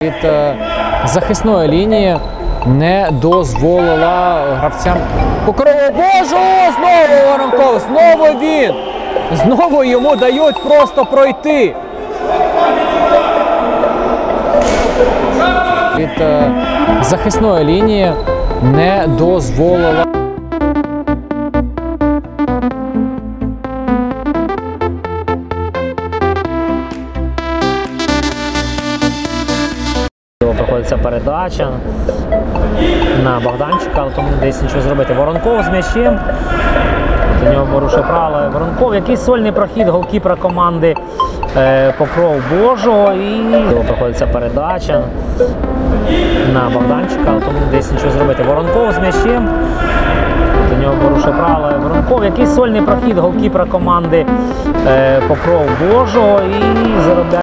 Від захисної лінії не дозволила гравцям Покрову. Боже, знову Воронков, знову він! Знову йому дають просто пройти. Від захисної лінії не дозволила. Проходиться передача на Богданчика, але тому не дається нічого зробити. Воронков з м'ячем. До нього порушує правила Воронков. Який сольний прохід голкіпера команди Покров Божого. І проходиться передача на Богданчика, але тому не дається нічого зробити. Воронков з м'ячем. До нього порушує правила Воронков. Який сольний прохід голкіпера команди Покров Божого. І заробляє.